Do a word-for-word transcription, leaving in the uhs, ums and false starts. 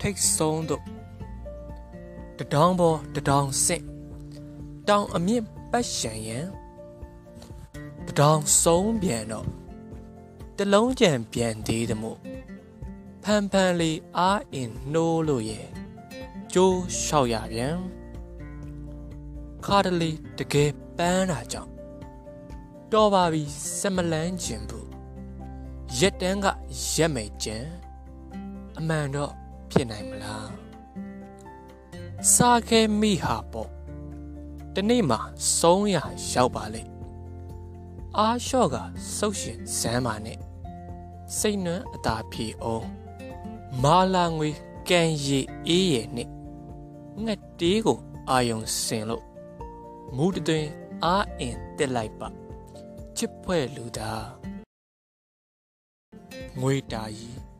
ထိတ်ဆုံးသို့တဒေါင်းပေါ်တဒေါင်းဆင့်တောင်အမြင့်ပတ်ရှံရန်တဒေါင်းဆုံးပြန်တော့တလုံးကြံပြန်သေးသမို့ဖန်ဖန်လေးအားအင်နှိုးလို့ရဲ့ကျိုးလျှောက်ရပြန်ခါတလေတကယ်ပန်းတာကြောင့်တော်ပါပြီစမလန်းကျင်ဘူးရက်တန်းကရက်မယ်ကြံအမှန်တော့ဖြစ်နိုင်မလားစားခဲမိဟာပေါ့တနေ့မှဆုံးရရောက်ပါလေအားလျှော့ကစုပ်ရှင်ဇမ်းပါနဲ့စိတ်နှံအသာဖြေအောင်မာလာငွေကန်ရီအေးရဲ့နဲ့ငှက်တေးကိုအာယုံစင်လို့မူးတွင်အားအင်တက်လိုက်ပါချစ်ဖွဲ့လူသားငွေတာကြီး